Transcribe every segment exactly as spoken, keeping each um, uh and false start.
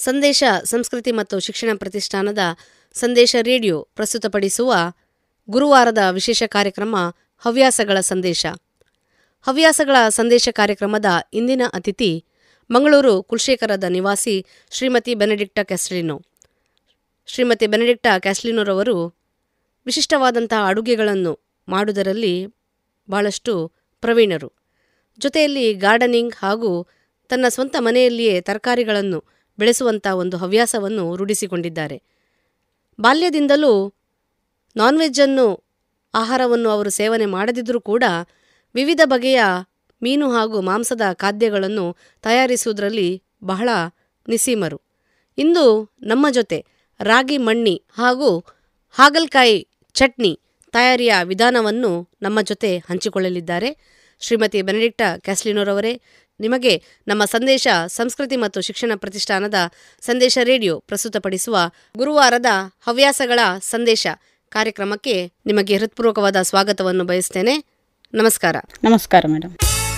ಸಂದೇಶ ಸಂಸ್ಕೃತಿ ಮತ್ತು ಶಿಕ್ಷಣ ಪ್ರತಿಷ್ಠಾನದ ಸಂದೇಶ ರೇಡಿಯೋ ಪ್ರಸ್ತುತಪಡಿಸುವ ಗುರುವಾರದ ವಿಶೇಷ ಕಾರ್ಯಕ್ರಮ ಹವ್ಯಾಸಗಳ ಸಂದೇಶ. ಹವ್ಯಾಸಗಳ ಸಂದೇಶ ಕಾರ್ಯಕ್ರಮದ ಇಂದಿನ ಅತಿಥಿ ಮಂಗಳೂರು ಕುಲಶೇಖರದ ನಿವಾಸಿ ಶ್ರೀಮತಿ ಬೆನೆಡಿಕ್ಟ ಕ್ಯಾಸ್ಲಿನೋ. ಶ್ರೀಮತಿ ಬೆನೆಡಿಕ್ಟ ಕ್ಯಾಸ್ಲಿನೋರವರು ವಿಶಿಷ್ಟವಾದಂತಹ ಅಡುಗೆಗಳನ್ನು ಮಾಡುವುದರಲ್ಲಿ ಬಹಳಷ್ಟು ಪ್ರವೀಣರು. ಜೊತೆಯಲ್ಲಿ ಗಾರ್ಡನಿಂಗ್ ಹಾಗೂ ತನ್ನ ಸ್ವಂತ ಮನೆಯಲ್ಲಿಯೇ ತರಕಾರಿಗಳನ್ನು ಬೆಳೆಸುವಂಥ ಒಂದು ಹವ್ಯಾಸವನ್ನು ರೂಢಿಸಿಕೊಂಡಿದ್ದಾರೆ. ಬಾಲ್ಯದಿಂದಲೂ ನಾನ್ ವೆಜ್ಜನ್ನು ಆಹಾರವನ್ನು ಅವರು ಸೇವನೆ ಮಾಡದಿದ್ದರೂ ಕೂಡ ವಿವಿಧ ಬಗೆಯ ಮೀನು ಹಾಗೂ ಮಾಂಸದ ಖಾದ್ಯಗಳನ್ನು ತಯಾರಿಸುವುದರಲ್ಲಿ ಬಹಳ ನಿಸೀಮರು. ಇಂದು ನಮ್ಮ ಜೊತೆ ರಾಗಿ ಮಣ್ಣಿ ಹಾಗೂ ಹಾಗಲಕಾಯಿ ಚಟ್ನಿ ತಯಾರಿಯ ವಿಧಾನವನ್ನು ನಮ್ಮ ಜೊತೆ ಹಂಚಿಕೊಳ್ಳಲಿದ್ದಾರೆ. ಶ್ರೀಮತಿ ಬೆನೆಡಿಕ್ಟ ಕ್ಯಾಸ್ಲಿನೋರವರೇ, ನಿಮಗೆ ನಮ್ಮ ಸಂದೇಶ ಸಂಸ್ಕೃತಿ ಮತ್ತು ಶಿಕ್ಷಣ ಪ್ರತಿಷ್ಠಾನದ ಸಂದೇಶ ರೇಡಿಯೋ ಪ್ರಸ್ತುತಪಡಿಸುವ ಗುರುವಾರದ ಹವ್ಯಾಸಗಳ ಸಂದೇಶ ಕಾರ್ಯಕ್ರಮಕ್ಕೆ ನಿಮಗೆ ಹೃತ್ಪೂರ್ವಕವಾದ ಸ್ವಾಗತವನ್ನು ಬಯಸ್ತೇನೆ. ನಮಸ್ಕಾರ. ನಮಸ್ಕಾರ ಮೇಡಮ್.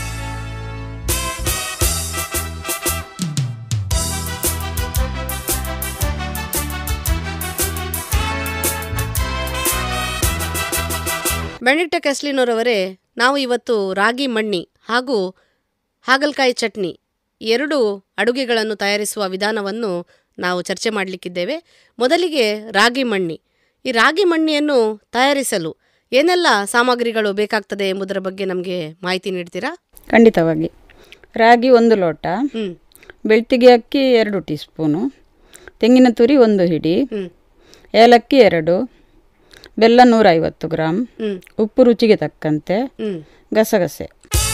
ಬೆನೆಡಿಕ್ಟ ಕ್ಯಾಸ್ಲಿನೋರವರೇ, ನಾವು ಇವತ್ತು ರಾಗಿ ಮಣ್ಣಿ ಹಾಗೂ ಹಾಗಲಕಾಯಿ ಚಟ್ನಿ ಎರಡು ಅಡುಗೆಗಳನ್ನು ತಯಾರಿಸುವ ವಿಧಾನವನ್ನು ನಾವು ಚರ್ಚೆ ಮಾಡಲಿಕ್ಕಿದ್ದೇವೆ. ಮೊದಲಿಗೆ ರಾಗಿ ಮಣ್ಣಿ. ಈ ರಾಗಿ ಮಣ್ಣಿಯನ್ನು ತಯಾರಿಸಲು ಏನೆಲ್ಲ ಸಾಮಗ್ರಿಗಳು ಬೇಕಾಗ್ತದೆ ಎಂಬುದರ ಬಗ್ಗೆ ನಮಗೆ ಮಾಹಿತಿ ನೀಡ್ತೀರಾ? ಖಂಡಿತವಾಗಿ. ರಾಗಿ ಒಂದು ಲೋಟ, ಹ್ಞೂ ಬೆಳ್ತಿಗೆ ಅಕ್ಕಿ ಎರಡು ಟೀ ಸ್ಪೂನು, ತೆಂಗಿನ ತುರಿ ಒಂದು ಹಿಡಿ, ಹ್ಞೂ ಏಲಕ್ಕಿ ಎರಡು, ಬೆಲ್ಲ ನೂರೈವತ್ತು ಗ್ರಾಮ್, ಹ್ಞೂ ಉಪ್ಪು ರುಚಿಗೆ ತಕ್ಕಂತೆ, ಹ್ಞೂ ಗಸಗಸೆ.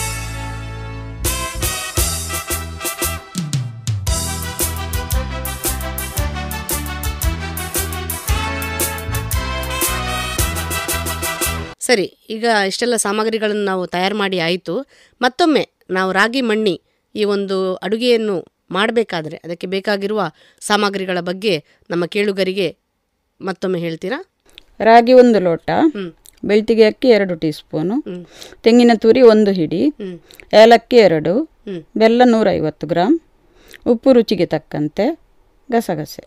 ಸರಿ, ಈಗ ಇಷ್ಟೆಲ್ಲ ಸಾಮಗ್ರಿಗಳನ್ನು ನಾವು ತಯಾರು ಮಾಡಿ ಆಯಿತು. ಮತ್ತೊಮ್ಮೆ ನಾವು ರಾಗಿ ಮಣ್ಣಿ ಈ ಒಂದು ಅಡುಗೆಯನ್ನು ಮಾಡಬೇಕಾದ್ರೆ ಅದಕ್ಕೆ ಬೇಕಾಗಿರುವ ಸಾಮಗ್ರಿಗಳ ಬಗ್ಗೆ ನಮ್ಮ ಕೇಳುಗರಿಗೆ ಮತ್ತೊಮ್ಮೆ ಹೇಳ್ತೀರಾ? ರಾಗಿ ಒಂದು ಲೋಟ, ಹ್ಞೂ ಬೆಳ್ತಿಗೆ ಅಕ್ಕಿ ಎರಡು ಟೀ ಸ್ಪೂನು, ಹ್ಞೂ ತೆಂಗಿನ ತುರಿ ಒಂದು ಹಿಡಿ, ಹ್ಞೂ ಏಲಕ್ಕಿ ಎರಡು, ಹ್ಞೂ ಬೆಲ್ಲ ನೂರೈವತ್ತು ಗ್ರಾಮ್, ಉಪ್ಪು ರುಚಿಗೆ ತಕ್ಕಂತೆ, ಗಸಗಸೆ.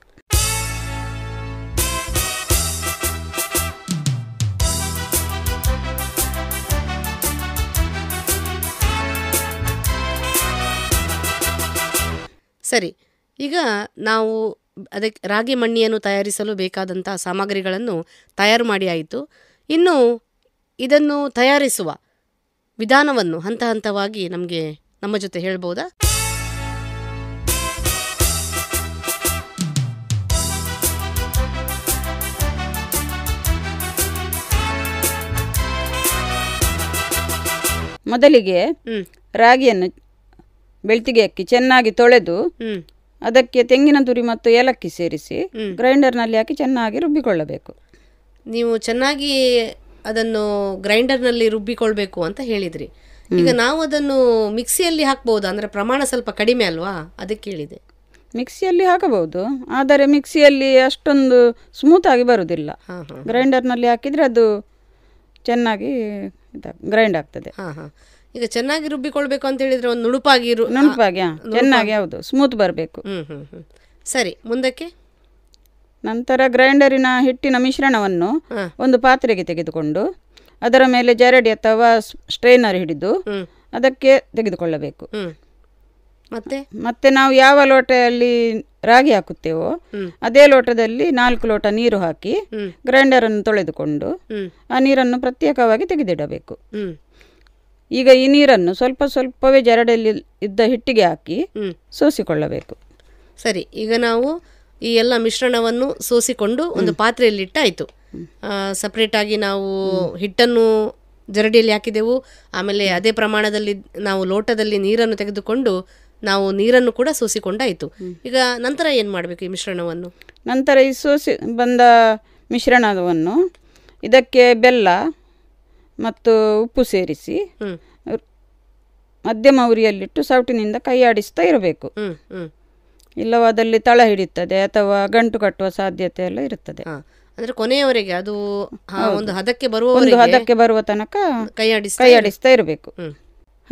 ಸರಿ, ಈಗ ನಾವು ಅದಕ್ಕೆ ರಾಗಿ ಮಣ್ಣಿಯನ್ನು ತಯಾರಿಸಲು ಬೇಕಾದಂಥ ಸಾಮಗ್ರಿಗಳನ್ನು ತಯಾರು ಮಾಡಿ ಆಯಿತು. ಇನ್ನು ಇದನ್ನು ತಯಾರಿಸುವ ವಿಧಾನವನ್ನು ಹಂತ ಹಂತವಾಗಿ ನಮಗೆ ನಮ್ಮ ಜೊತೆ ಹೇಳ್ಬೋದಾ? ಮೊದಲಿಗೆ ಹ್ಞೂ ರಾಗಿಯನ್ನು ಬೆಳ್ತಿಗೆ ಅಕ್ಕಿ ಚೆನ್ನಾಗಿ ತೊಳೆದು ಹ್ಞೂ ಅದಕ್ಕೆ ತೆಂಗಿನ ತುರಿ ಮತ್ತು ಏಲಕ್ಕಿ ಸೇರಿಸಿ ಹ್ಮ್. ಗ್ರೈಂಡರ್ನಲ್ಲಿ ಹಾಕಿ ಚೆನ್ನಾಗಿ ರುಬ್ಬಿಕೊಳ್ಳಬೇಕು. ನೀವು ಚೆನ್ನಾಗಿ ಅದನ್ನು ಗ್ರೈಂಡರ್ನಲ್ಲಿ ರುಬ್ಬಿಕೊಳ್ಬೇಕು ಅಂತ ಹೇಳಿದ್ರಿ. ಈಗ ನಾವು ಅದನ್ನು ಮಿಕ್ಸಿಯಲ್ಲಿ ಹಾಕ್ಬೋದಾ? ಅಂದರೆ ಪ್ರಮಾಣ ಸ್ವಲ್ಪ ಕಡಿಮೆ ಅಲ್ವಾ, ಅದಕ್ಕೆ ಹೇಳಿದೆ. ಮಿಕ್ಸಿಯಲ್ಲಿ ಹಾಕಬಹುದು, ಆದರೆ ಮಿಕ್ಸಿಯಲ್ಲಿ ಅಷ್ಟೊಂದು ಸ್ಮೂತ್ ಆಗಿ ಬರುವುದಿಲ್ಲ. ಹಾಂ ಹಾಂ ಗ್ರೈಂಡರ್ನಲ್ಲಿ ಹಾಕಿದರೆ ಅದು ಚೆನ್ನಾಗಿ ಗ್ರೈಂಡ್ ಆಗ್ತದೆ. ಹಾಂ ಹಾಂ ಈಗ ಚೆನ್ನಾಗಿ ರುಬ್ಬಿಕೊಳ್ಬೇಕು ಅಂತ ಹೇಳಿದರೆ ಒಂದು ನುಣುಪಾಗಿ ರು ನುಣುಪಾಗಿ ಹಾ, ಚೆನ್ನಾಗಿ ಹೌದು ಸ್ಮೂತ್ ಬರಬೇಕು. ಹ್ಞೂ ಹ್ಞೂ ಹ್ಞೂ ಸರಿ, ಮುಂದಕ್ಕೆ? ನಂತರ ಗ್ರೈಂಡರಿನ ಹಿಟ್ಟಿನ ಮಿಶ್ರಣವನ್ನು ಹಾಂ ಒಂದು ಪಾತ್ರೆಗೆ ತೆಗೆದುಕೊಂಡು ಅದರ ಮೇಲೆ ಜರಡಿ ಅಥವಾ ಸ್ಟ್ರೈನರ್ ಹಿಡಿದು ಹ್ಞೂ ಅದಕ್ಕೆ ತೆಗೆದುಕೊಳ್ಳಬೇಕು. ಹ್ಞೂ ಮತ್ತೆ ಮತ್ತೆ ನಾವು ಯಾವ ಲೋಟದಲ್ಲಿ ರಾಗಿ ಹಾಕುತ್ತೇವೋ ಹ್ಞೂ ಅದೇ ಲೋಟದಲ್ಲಿ ನಾಲ್ಕು ಲೋಟ ನೀರು ಹಾಕಿ ಹ್ಞೂ ಗ್ರೈಂಡರನ್ನು ತೊಳೆದುಕೊಂಡು ಹ್ಞೂ ಆ ನೀರನ್ನು ಪ್ರತ್ಯೇಕವಾಗಿ ತೆಗೆದಿಡಬೇಕು. ಹ್ಞೂ ಈಗ ಈ ನೀರನ್ನು ಸ್ವಲ್ಪ ಸ್ವಲ್ಪವೇ ಜರಡಿಯಲ್ಲಿ ಇದ್ದ ಹಿಟ್ಟಿಗೆ ಹಾಕಿ ಹ್ಞೂ ಸೋಸಿಕೊಳ್ಳಬೇಕು. ಸರಿ, ಈಗ ನಾವು ಈ ಎಲ್ಲ ಮಿಶ್ರಣವನ್ನು ಸೋಸಿಕೊಂಡು ಒಂದು ಪಾತ್ರೆಯಲ್ಲಿ ಇಟ್ಟಾಯಿತು. ಸಪ್ರೇಟಾಗಿ ನಾವು ಹಿಟ್ಟನ್ನು ಜರಡಿಯಲ್ಲಿ ಹಾಕಿದೆವು. ಆಮೇಲೆ ಅದೇ ಪ್ರಮಾಣದಲ್ಲಿ ನಾವು ಲೋಟದಲ್ಲಿ ನೀರನ್ನು ತೆಗೆದುಕೊಂಡು ನಾವು ನೀರನ್ನು ಕೂಡ ಸೋಸಿಕೊಂಡಾಯಿತು. ಈಗ ನಂತರ ಏನು ಮಾಡಬೇಕು ಈ ಮಿಶ್ರಣವನ್ನು? ನಂತರ ಈ ಸೋಸಿ ಬಂದ ಮಿಶ್ರಣವನ್ನು ಇದಕ್ಕೆ ಬೆಲ್ಲ ಮತ್ತು ಉಪ್ಪು ಸೇರಿಸಿ ಹ್ಞೂ ಮಧ್ಯಮ ಉರಿಯಲ್ಲಿಟ್ಟು ಸೌಟಿನಿಂದ ಕೈ ಆಡಿಸ್ತಾ ಇರಬೇಕು. ಹ್ಞೂ ಹ್ಞೂ ಇಲ್ಲವಾದಲ್ಲಿ ತಳ ಹಿಡಿತದೆ ಅಥವಾ ಗಂಟು ಕಟ್ಟುವ ಸಾಧ್ಯತೆ ಎಲ್ಲ ಇರುತ್ತದೆ. ಹಾಂ, ಅಂದರೆ ಕೊನೆಯವರೆಗೆ ಅದು ಆ, ಒಂದು ಹದಕ್ಕೆ ಒಂದು ಬರುವವರೆಗೆ ಹದಕ್ಕೆ ಬರುವ ತನಕ ಕೈ ಆಡಿಸ್ತಾ ಕೈ ಆಡಿಸ್ತಾ ಇರಬೇಕು. ಹ್ಮ್.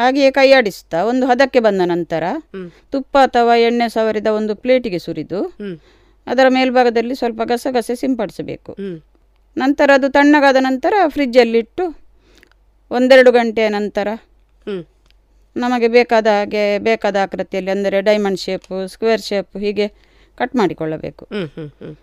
ಹಾಗೆಯೇ ಕೈ ಆಡಿಸ್ತಾ ಒಂದು ಹದಕ್ಕೆ ಬಂದ ನಂತರ ಹ್ಮ್. ತುಪ್ಪ ಅಥವಾ ಎಣ್ಣೆ ಸವರಿದ ಒಂದು ಪ್ಲೇಟಿಗೆ ಸುರಿದು ಹ್ಮ್ ಅದರ ಮೇಲ್ಭಾಗದಲ್ಲಿ ಸ್ವಲ್ಪ ಗಸಗಸೆ ಸಿಂಪಡಿಸಬೇಕು. ಹ್ಮ್ ನಂತರ ಅದು ತಣ್ಣಗಾದ ನಂತರ ಫ್ರಿಜ್ಜಲ್ಲಿಟ್ಟು ಒಂದೆರಡು ಗಂಟೆಯ ನಂತರ ಹ್ಮ್ ನಮಗೆ ಬೇಕಾದ ಹಾಗೆ ಬೇಕಾದ ಆಕೃತಿಯಲ್ಲಿ, ಅಂದರೆ ಡೈಮಂಡ್ ಶೇಪು, ಸ್ಕ್ವೇರ್ ಶೇಪ್, ಹೀಗೆ ಕಟ್ ಮಾಡಿಕೊಳ್ಳಬೇಕು. ಹ್ಮ್ ಹ್ಮ್ ಹ್ಮ್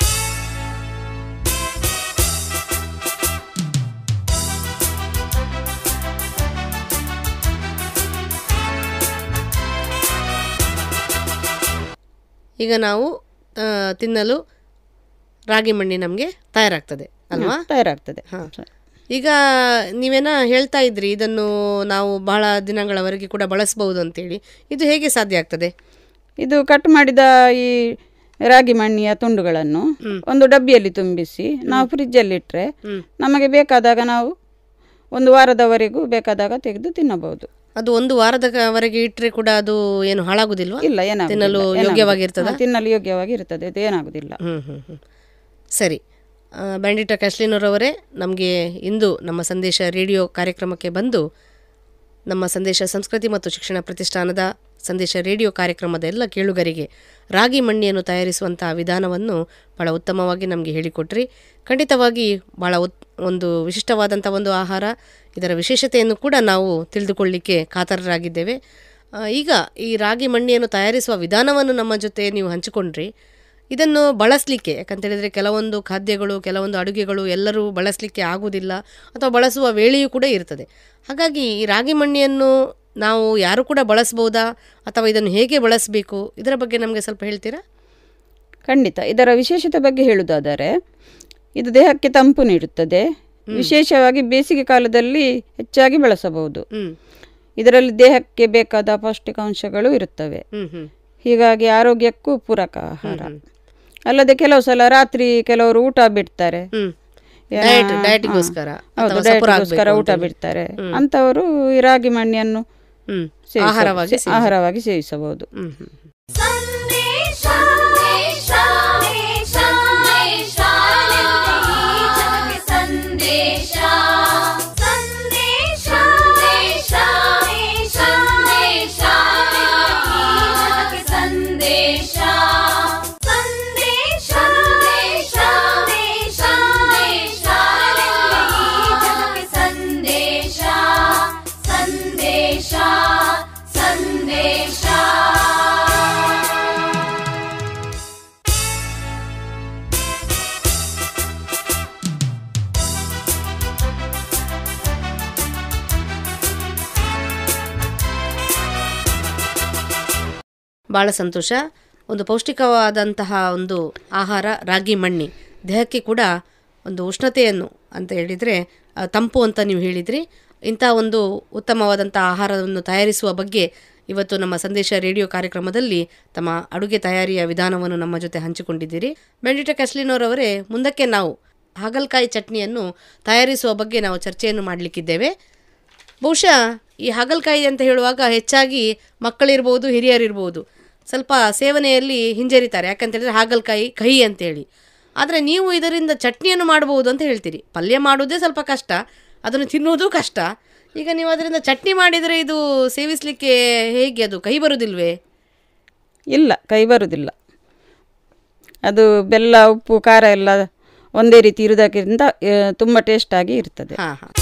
ಈಗ ನಾವು ಆ, ತಿನ್ನಲು ರಾಗಿ ಮಣ್ಣಿ ನಮಗೆ ತಯಾರಾಗ್ತದೆ ಅಲ್ವಾ? ತಯಾರಾಗ್ತದೆ. ಹಾಂ. ಈಗ ನೀವೇನ ಹೇಳ್ತಾ ಇದ್ರಿ ಇದನ್ನು ನಾವು ಬಹಳ ದಿನಗಳವರೆಗೆ ಕೂಡ ಬಳಸಬಹುದು ಅಂತೇಳಿ. ಇದು ಹೇಗೆ ಸಾಧ್ಯ ಆಗ್ತದೆ? ಇದು ಕಟ್ ಮಾಡಿದ ಈ ರಾಗಿ ಮಣ್ಣಿಯ ತುಂಡುಗಳನ್ನು ಒಂದು ಡಬ್ಬಿಯಲ್ಲಿ ತುಂಬಿಸಿ ನಾವು ಫ್ರಿಜ್ಜಲ್ಲಿ ಇಟ್ಟರೆ ನಮಗೆ ಬೇಕಾದಾಗ ನಾವು ಒಂದು ವಾರದವರೆಗೂ ಬೇಕಾದಾಗ ತೆಗೆದು ತಿನ್ನಬಹುದು. ಅದು ಒಂದು ವಾರದವರೆಗೆ ಇಟ್ಟರೆ ಕೂಡ ಅದು ಏನು ಹಾಳಾಗುದಿಲ್ವಾ? ಇಲ್ಲ, ಏನಾಗುದಿಲ್ಲ. ತಿನ್ನಲು ಯೋಗ್ಯವಾಗಿರ್ತದ? ಹಾ, ತಿನ್ನಲು ಯೋಗ್ಯವಾಗಿ ಇರ್ತದೆ, ಇದು ಏನಾಗುದಿಲ್ಲ. ಹ್ಮ್ ಹ್ಮ್ ಹ್ಮ್ ಸರಿ. ಆ, ಬ್ಯಾಂಡಿಟ ಕ್ಯಾಸ್ಲಿನವರವರೇ, ನಮಗೆ ಇಂದು ನಮ್ಮ ಸಂದೇಶ ರೇಡಿಯೋ ಕಾರ್ಯಕ್ರಮಕ್ಕೆ ಬಂದು ನಮ್ಮ ಸಂದೇಶ ಸಂಸ್ಕೃತಿ ಮತ್ತು ಶಿಕ್ಷಣ ಪ್ರತಿಷ್ಠಾನದ ಸಂದೇಶ ರೇಡಿಯೋ ಕಾರ್ಯಕ್ರಮದ ಎಲ್ಲ ಕೇಳುಗರಿಗೆ ರಾಗಿ ಮಣ್ಣಿಯನ್ನು ತಯಾರಿಸುವಂಥ ವಿಧಾನವನ್ನು ಭಾಳ ಉತ್ತಮವಾಗಿ ನಮಗೆ ಹೇಳಿಕೊಟ್ರಿ. ಖಂಡಿತವಾಗಿ ಭಾಳ ಉತ್ ಒಂದು ವಿಶಿಷ್ಟವಾದಂಥ ಒಂದು ಆಹಾರ. ಇದರ ವಿಶೇಷತೆಯನ್ನು ಕೂಡ ನಾವು ತಿಳಿದುಕೊಳ್ಳಿಕ್ಕೆ ಕಾತರರಾಗಿದ್ದೇವೆ. ಆ, ಈಗ ಈ ರಾಗಿ ಮಣ್ಣಿಯನ್ನು ತಯಾರಿಸುವ ವಿಧಾನವನ್ನು ನಮ್ಮ ಜೊತೆ ನೀವು ಹಂಚಿಕೊಂಡ್ರಿ. ಇದನ್ನು ಬಳಸಲಿಕ್ಕೆ, ಯಾಕಂತೇಳಿದರೆ ಕೆಲವೊಂದು ಖಾದ್ಯಗಳು, ಕೆಲವೊಂದು ಅಡುಗೆಗಳು ಎಲ್ಲರೂ ಬಳಸಲಿಕ್ಕೆ ಆಗುವುದಿಲ್ಲ ಅಥವಾ ಬಳಸುವ ವೇಳೆಯೂ ಕೂಡ ಇರ್ತದೆ. ಹಾಗಾಗಿ ಈ ರಾಗಿ ಮಣ್ಣಿಯನ್ನು ನಾವು ಯಾರು ಕೂಡ ಬಳಸ್ಬೋದಾ ಅಥವಾ ಇದನ್ನು ಹೇಗೆ ಬಳಸಬೇಕು, ಇದರ ಬಗ್ಗೆ ನಮಗೆ ಸ್ವಲ್ಪ ಹೇಳ್ತೀರಾ? ಖಂಡಿತ. ಇದರ ವಿಶೇಷತೆ ಬಗ್ಗೆ ಹೇಳುವುದಾದರೆ, ಇದು ದೇಹಕ್ಕೆ ತಂಪು ನೀಡುತ್ತದೆ. ವಿಶೇಷವಾಗಿ ಬೇಸಿಗೆ ಕಾಲದಲ್ಲಿ ಹೆಚ್ಚಾಗಿ ಬಳಸಬಹುದು. ಹ್ಮ್ ಇದರಲ್ಲಿ ದೇಹಕ್ಕೆ ಬೇಕಾದ ಪೌಷ್ಟಿಕಾಂಶಗಳು ಇರುತ್ತವೆ. ಹ್ಮ್ ಹ್ಮ್ ಹೀಗಾಗಿ ಆರೋಗ್ಯಕ್ಕೂ ಪೂರಕ ಆಹಾರ. ಅಲ್ಲದೆ ಕೆಲವು ಸಲ ರಾತ್ರಿ ಕೆಲವರು ಊಟ ಬಿಡ್ತಾರೆ, ಹ್ಮ್ ಡಯಟ್ ಡಯಟಿಗೋಸ್ಕರ ಹೌದು, ಅಥವಾ ಡಯಟ್ಗೋಸ್ಕರ ಊಟ ಬಿಡ್ತಾರೆ. ಅಂಥವರು ಈ ರಾಗಿ ಮಣ್ಣಿಯನ್ನು ಹ್ಮ್ ಸೇವಿಸ- ಆಹಾರವಾಗಿ ಆಹಾರವಾಗಿ ಸೇವಿಸಬಹುದು. ಹ್ಮ್ ಹ್ಮ್ ಸಂದೇಶ ಸಂದೇಶ ಸಂದೇಶ ಸಂದೇಶ ಸಂದೇಶ ಸಂದೇಶ ಸಂದೇಶ ಸಂದೇಶ ಸಂದೇಶ ಸಂದೇಶ ಸಂದೇಶ ಸಂದೇಶ. ಭಾಳ ಸಂತೋಷ. ಒಂದು ಪೌಷ್ಟಿಕವಾದಂತಹ ಒಂದು ಆಹಾರ ರಾಗಿ ಮಣ್ಣಿ, ದೇಹಕ್ಕೆ ಕೂಡ ಒಂದು ಉಷ್ಣತೆಯನ್ನು ಅಂತ ಹೇಳಿದರೆ ತಂಪು ಅಂತ ನೀವು ಹೇಳಿದ್ರಿ. ಇಂಥ ಒಂದು ಉತ್ತಮವಾದಂಥ ಆಹಾರವನ್ನು ತಯಾರಿಸುವ ಬಗ್ಗೆ ಇವತ್ತು ನಮ್ಮ ಸಂದೇಶ ರೇಡಿಯೋ ಕಾರ್ಯಕ್ರಮದಲ್ಲಿ ತಮ್ಮ ಅಡುಗೆ ತಯಾರಿಯ ವಿಧಾನವನ್ನು ನಮ್ಮ ಜೊತೆ ಹಂಚಿಕೊಂಡಿದ್ದೀರಿ. ಬ್ಯಾಂಡಿಟ ಕ್ಯಾಸ್ಲಿನವರವರೇ, ಮುಂದಕ್ಕೆ ನಾವು ಹಾಗಲಕಾಯಿ ಚಟ್ನಿಯನ್ನು ತಯಾರಿಸುವ ಬಗ್ಗೆ ನಾವು ಚರ್ಚೆಯನ್ನು ಮಾಡಲಿಕ್ಕಿದ್ದೇವೆ. ಬಹುಶಃ ಈ ಹಾಗಲಕಾಯಿ ಅಂತ ಹೇಳುವಾಗ ಹೆಚ್ಚಾಗಿ ಮಕ್ಕಳಿರ್ಬೋದು, ಹಿರಿಯರಿರ್ಬೋದು, ಸ್ವಲ್ಪ ಸೇವನೆಯಲ್ಲಿ ಹಿಂಜರಿತಾರೆ. ಯಾಕಂತೇಳಿದರೆ ಹಾಗಲಕಾಯಿ ಕಹಿ ಅಂತೇಳಿ. ಆದರೆ ನೀವು ಇದರಿಂದ ಚಟ್ನಿಯನ್ನು ಮಾಡಬಹುದು ಅಂತ ಹೇಳ್ತೀರಿ. ಪಲ್ಯ ಮಾಡೋದೇ ಸ್ವಲ್ಪ ಕಷ್ಟ, ಅದನ್ನು ತಿನ್ನುವುದೂ ಕಷ್ಟ. ಈಗ ನೀವು ಅದರಿಂದ ಚಟ್ನಿ ಮಾಡಿದರೆ ಇದು ಸೇವಿಸಲಿಕ್ಕೆ ಹೇಗೆ, ಅದು ಕಹಿ ಬರುವುದಿಲ್ವೇ? ಇಲ್ಲ, ಕೈ ಬರುವುದಿಲ್ಲ. ಅದು ಬೆಲ್ಲ, ಉಪ್ಪು, ಖಾರ ಎಲ್ಲ ಒಂದೇ ರೀತಿ ಇರುವುದಕ್ಕಿಂತ ತುಂಬ ಟೇಸ್ಟಾಗಿ ಇರ್ತದೆ. ಹಾಂ ಹಾಂ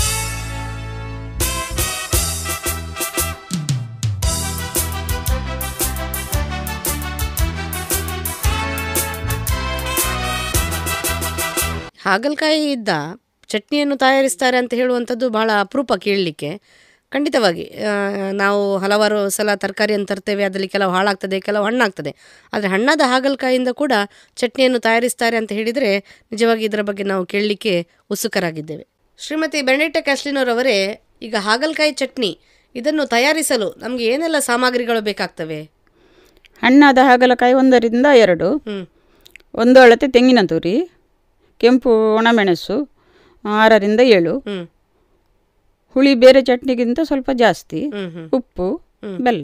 ಹಾಗಲಕಾಯಿಯಿಂದ ಚಟ್ನಿಯನ್ನು ತಯಾರಿಸ್ತಾರೆ ಅಂತ ಹೇಳುವಂಥದ್ದು ಬಹಳ ಅಪರೂಪ ಕೇಳಲಿಕ್ಕೆ. ಖಂಡಿತವಾಗಿ ಆ, ನಾವು ಹಲವಾರು ಸಲ ತರಕಾರಿಯನ್ನು ತರ್ತೇವೆ, ಅದರಲ್ಲಿ ಕೆಲವು ಹಾಳಾಗ್ತದೆ, ಕೆಲವು ಹಣ್ಣಾಗ್ತದೆ. ಆದರೆ ಹಣ್ಣಾದ ಹಾಗಲಕಾಯಿಯಿಂದ ಕೂಡ ಚಟ್ನಿಯನ್ನು ತಯಾರಿಸ್ತಾರೆ ಅಂತ ಹೇಳಿದರೆ ನಿಜವಾಗಿ ಇದರ ಬಗ್ಗೆ ನಾವು ಕೇಳಲಿಕ್ಕೆ ಉತ್ಸುಕರಾಗಿದ್ದೇವೆ. ಶ್ರೀಮತಿ ಬೆರ್ನಿಟ ಕ್ಯಾಸ್ಲಿನವರವರೇ, ಈಗ ಹಾಗಲಕಾಯಿ ಚಟ್ನಿ ಇದನ್ನು ತಯಾರಿಸಲು ನಮಗೆ ಏನೆಲ್ಲ ಸಾಮಗ್ರಿಗಳು ಬೇಕಾಗ್ತವೆ? ಹಣ್ಣಾದ ಹಾಗಲಕಾಯಿ ಒಂದರಿಂದ ಎರಡು, ಹ್ಞೂ ಒಂದು ಅಳತೆ ತೆಂಗಿನ ತುರಿ, ಕೆಂಪು ಒಣಮೆಣಸು ಆರರಿಂದ ಏಳು, ಹ್ಞೂ ಹುಳಿ ಬೇರೆ ಚಟ್ನಿಗಿಂತ ಸ್ವಲ್ಪ ಜಾಸ್ತಿ, ಹ್ಞೂ ಹ್ಞೂ ಉಪ್ಪು, ಬೆಲ್ಲ.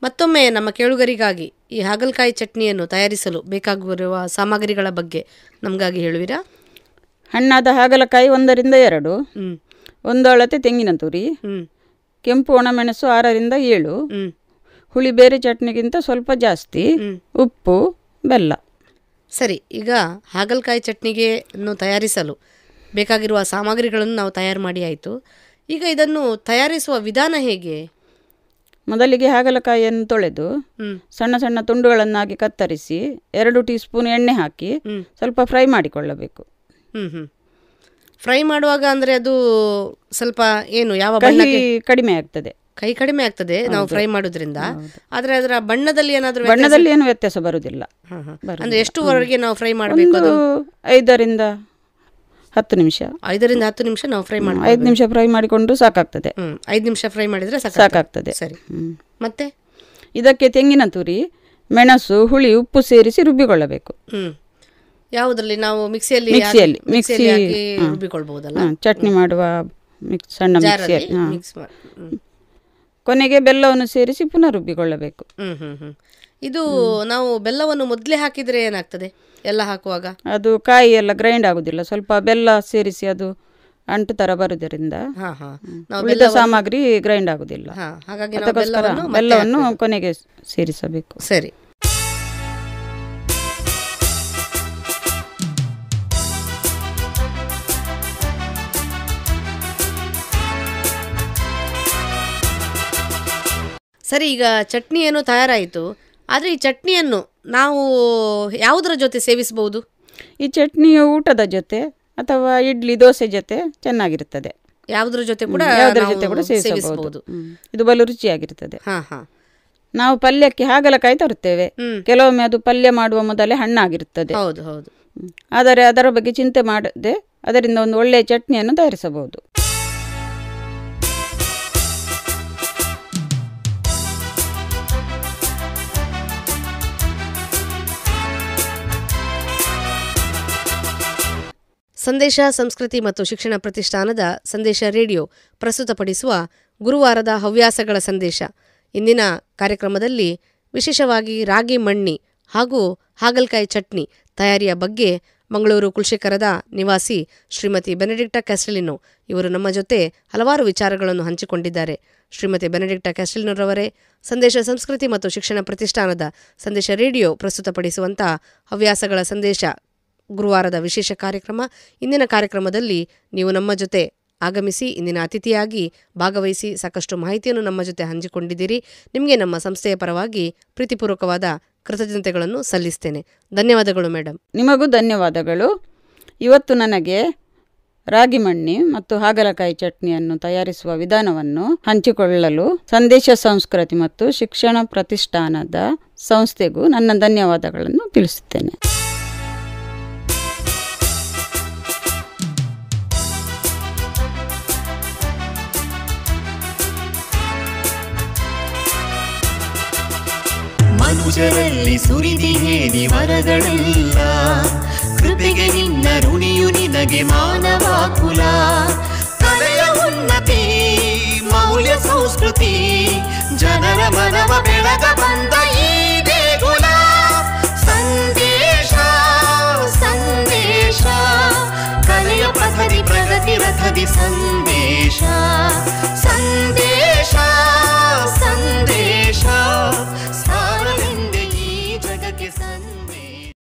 ಮತ್ತೊಮ್ಮೆ ನಮ್ಮ ಕೇಳುಗರಿಗಾಗಿ ಈ ಹಾಗಲಕಾಯಿ ಚಟ್ನಿಯನ್ನು ತಯಾರಿಸಲು ಬೇಕಾಗಿರುವ ಸಾಮಗ್ರಿಗಳ ಬಗ್ಗೆ ನಮಗಾಗಿ ಹೇಳುವಿರಾ? ಹಣ್ಣಾದ ಹಾಗಲಕಾಯಿ ಒಂದರಿಂದ ಎರಡು, ಹ್ಞೂ ಒಂದು ಅಳತೆ ತೆಂಗಿನ ತುರಿ, ಹ್ಞೂ ಕೆಂಪು ಒಣಮೆಣಸು ಆರರಿಂದ ಏಳು, ಹ್ಞೂ ಹುಳಿ ಬೇರೆ ಚಟ್ನಿಗಿಂತ ಸ್ವಲ್ಪ ಜಾಸ್ತಿ, ಉಪ್ಪು, ಬೆಲ್ಲ. ಸರಿ, ಈಗ ಹಾಗಲಕಾಯಿ ಚಟ್ನಿಗೆ ತಯಾರಿಸಲು ಬೇಕಾಗಿರುವ ಸಾಮಗ್ರಿಗಳನ್ನು ನಾವು ತಯಾರು ಮಾಡಿ ಆಯಿತು. ಈಗ ಇದನ್ನು ತಯಾರಿಸುವ ವಿಧಾನ ಹೇಗೆ? ಮೊದಲಿಗೆ ಹಾಗಲಕಾಯಿಯನ್ನು ತೊಳೆದು ಸಣ್ಣ ಸಣ್ಣ ತುಂಡುಗಳನ್ನಾಗಿ ಕತ್ತರಿಸಿ ಎರಡು ಟೀ ಸ್ಪೂನ್ ಎಣ್ಣೆ ಹಾಕಿ ಸ್ವಲ್ಪ ಫ್ರೈ ಮಾಡಿಕೊಳ್ಳಬೇಕು. ಹ್ಞೂ ಹ್ಞೂ ಫ್ರೈ ಮಾಡುವಾಗ ಅಂದರೆ ಅದು ಸ್ವಲ್ಪ ಏನು ಯಾವ ಕಹಿ ಕಡಿಮೆ ಆಗ್ತದೆ. ಕೈ ಕಡಿಮೆ ಆಗ್ತದೆ ನಾವು ಫ್ರೈ ಮಾಡೋದ್ರಿಂದ. ಆದರೆ ಅದರ ಬಣ್ಣದಲ್ಲಿ ಏನಾದರೂ ಬಣ್ಣದಲ್ಲಿ ಏನು ವ್ಯತ್ಯಾಸ ಬರುವುದಿಲ್ಲ. ಅಂದರೆ ಎಷ್ಟುವರೆಗೆ ನಾವು ಫ್ರೈ ಮಾಡಬೇಕು? ಅದು ಐದರಿಂದ ಹತ್ತು ನಿಮಿಷ ಐದರಿಂದ ಹತ್ತು ನಿಮಿಷ ನಾವು ಫ್ರೈ ಮಾಡಿ ಐದು ನಿಮಿಷ ಫ್ರೈ ಮಾಡಿಕೊಂಡು ಸಾಕಾಗ್ತದೆ. ಹ್ಞೂ ಐದು ನಿಮಿಷ ಫ್ರೈ ಮಾಡಿದರೆ ಸಾಕಾಗ್ತದೆ. ಸರಿ, ಮತ್ತೆ ಇದಕ್ಕೆ ತೆಂಗಿನ ತುರಿ, ಮೆಣಸು, ಹುಳಿ, ಉಪ್ಪು ಸೇರಿಸಿ ರುಬ್ಬಿಕೊಳ್ಳಬೇಕು. ಹ್ಞೂ ಯಾವುದರಲ್ಲಿ ನಾವು ಮಿಕ್ಸಿಯಲ್ಲಿ ಮಿಕ್ಸಿಯಲ್ಲಿ ಮಿಕ್ಸಿ ರುಬ್ಬಿಕೊಳ್ಬಹುದಲ್ಲ? ಚಟ್ನಿ ಮಾಡುವ ಮಿಕ್ಸ್ ಸಣ್ಣ ಮಿಕ್ಸಿಯಲ್ಲಿ ಮಿಕ್ಸ್ ಮಾಡಿ ಕೊನೆಗೆ ಬೆಲ್ಲವನ್ನು ಸೇರಿಸಿ ಪುನಃ ರುಬ್ಬಿಕೊಳ್ಳಬೇಕು. ಹ್ಮ್ ಹ್ಮ್ ಹ್ಮ್ ಇದು ನಾವು ಬೆಲ್ಲವನ್ನು ಮೊದಲೇ ಹಾಕಿದರೆ ಏನಾಗ್ತದೆ? ಎಲ್ಲ ಹಾಕುವಾಗ ಅದು ಕಾಯಿ ಎಲ್ಲ ಗ್ರೈಂಡ್ ಆಗುದಿಲ್ಲ, ಸ್ವಲ್ಪ ಬೆಲ್ಲ ಸೇರಿಸಿ ಅದು ಅಂಟು ತರ ಬರುವುದರಿಂದ ಉಳಿದ ಸಾಮಗ್ರಿ ಗ್ರೈಂಡ್ ಆಗುದಿಲ್ಲ. ಅದಕ್ಕೋಸ್ಕರ ಬೆಲ್ಲವನ್ನು ಕೊನೆಗೆ ಸೇರಿಸಬೇಕು. ಸರಿ, ಸರಿ. ಈಗ ಚಟ್ನಿ ಏನು ತಯಾರಾಯಿತು, ಆದರೆ ಈ ಚಟ್ನಿಯನ್ನು ನಾವು ಯಾವುದರ ಜೊತೆ ಸೇವಿಸಬಹುದು? ಈ ಚಟ್ನಿಯು ಊಟದ ಜೊತೆ ಅಥವಾ ಇಡ್ಲಿ ದೋಸೆ ಜೊತೆ ಚೆನ್ನಾಗಿರುತ್ತದೆ. ಯಾವುದರ ಜೊತೆ ಕೂಡ ಯಾವುದರ ಜೊತೆ ಕೂಡ ಸೇವಿಸಬಹುದು. ಇದು ಬಲು ರುಚಿಯಾಗಿರುತ್ತದೆ. ಹಾ ಹಾ ನಾವು ಪಲ್ಯಕ್ಕೆ ಹಾಗಲಕಾಯಿ ತರುತ್ತೇವೆ, ಕೆಲವೊಮ್ಮೆ ಅದು ಪಲ್ಯ ಮಾಡುವ ಮೊದಲೇ ಹಣ್ಣಾಗಿರುತ್ತದೆ. ಹೌದು ಹೌದು. ಆದರೆ ಅದರ ಬಗ್ಗೆ ಚಿಂತೆ ಮಾಡದೆ ಅದರಿಂದ ಒಂದು ಒಳ್ಳೆಯ ಚಟ್ನಿಯನ್ನು ತಯಾರಿಸಬಹುದು. ಸಂದೇಶ ಸಂಸ್ಕೃತಿ ಮತ್ತು ಶಿಕ್ಷಣ ಪ್ರತಿಷ್ಠಾನದ ಸಂದೇಶ ರೇಡಿಯೋ ಪ್ರಸ್ತುತಪಡಿಸುವ ಗುರುವಾರದ ಹವ್ಯಾಸಗಳ ಸಂದೇಶ. ಇಂದಿನ ಕಾರ್ಯಕ್ರಮದಲ್ಲಿ ವಿಶೇಷವಾಗಿ ರಾಗಿ ಮಣ್ಣಿ ಹಾಗೂ ಹಾಗಲಕಾಯಿ ಚಟ್ನಿ ತಯಾರಿಯ ಬಗ್ಗೆ ಮಂಗಳೂರು ಕುಲ್ಶೇಖರದ ನಿವಾಸಿ ಶ್ರೀಮತಿ ಬೆನೆಡಿಕ್ಟಾ ಕ್ಯಾಸ್ಟೆಲಿನೋ ಇವರು ನಮ್ಮ ಜೊತೆ ಹಲವಾರು ವಿಚಾರಗಳನ್ನು ಹಂಚಿಕೊಂಡಿದ್ದಾರೆ. ಶ್ರೀಮತಿ ಬೆನೆಡಿಕ್ಟಾ ಕ್ಯಾಸ್ಟೆಲಿನೋರವರೇ, ಸಂದೇಶ ಸಂಸ್ಕೃತಿ ಮತ್ತು ಶಿಕ್ಷಣ ಪ್ರತಿಷ್ಠಾನದ ಸಂದೇಶ ರೇಡಿಯೋ ಪ್ರಸ್ತುತಪಡಿಸುವಂಥ ಹವ್ಯಾಸಗಳ ಸಂದೇಶ ಗುರುವಾರದ ವಿಶೇಷ ಕಾರ್ಯಕ್ರಮ. ಇಂದಿನ ಕಾರ್ಯಕ್ರಮದಲ್ಲಿ ನೀವು ನಮ್ಮ ಜೊತೆ ಆಗಮಿಸಿ ಇಂದಿನ ಅತಿಥಿಯಾಗಿ ಭಾಗವಹಿಸಿ ಸಾಕಷ್ಟು ಮಾಹಿತಿಯನ್ನು ನಮ್ಮ ಜೊತೆ ಹಂಚಿಕೊಂಡಿದ್ದೀರಿ. ನಿಮಗೆ ನಮ್ಮ ಸಂಸ್ಥೆಯ ಪರವಾಗಿ ಪ್ರೀತಿಪೂರ್ವಕವಾದ ಕೃತಜ್ಞತೆಗಳನ್ನು ಸಲ್ಲಿಸ್ತೇನೆ. ಧನ್ಯವಾದಗಳು ಮೇಡಮ್. ನಿಮಗೂ ಧನ್ಯವಾದಗಳು. ಇವತ್ತು ನನಗೆ ರಾಗಿ ಮಣ್ಣಿ ಮತ್ತು ಹಾಗಲಕಾಯಿ ಚಟ್ನಿಯನ್ನು ತಯಾರಿಸುವ ವಿಧಾನವನ್ನು ಹಂಚಿಕೊಳ್ಳಲು ಸಂದೇಶ ಸಂಸ್ಕೃತಿ ಮತ್ತು ಶಿಕ್ಷಣ ಪ್ರತಿಷ್ಠಾನದ ಸಂಸ್ಥೆಗೂ ನನ್ನ ಧನ್ಯವಾದಗಳನ್ನು ತಿಳಿಸುತ್ತೇನೆ. ಮನುಜರಲ್ಲಿ ಸುರಿದಿಹೇದಿ ವರಗಳೆಲ್ಲ, ಕೃಪೆಗೆ ನಿನ್ನ ಋಣಿಯು ನಿನಗೆ ಮಾನವ ಕುಲ. ಕಲೆಯ ಉನ್ನತಿ ಮೌಲ್ಯ ಸಂಸ್ಕೃತಿ ಜನರ ಮನವ ಬೆಳಗ ಬಂದ ಈ ದೇಗುಲ. ಸಂದೇಶ ಸಂದೇಶ ಕಲೆಯ ಪಥದಿ ಪ್ರಗತಿ ರಥದಿ ಸಂದೇಶ.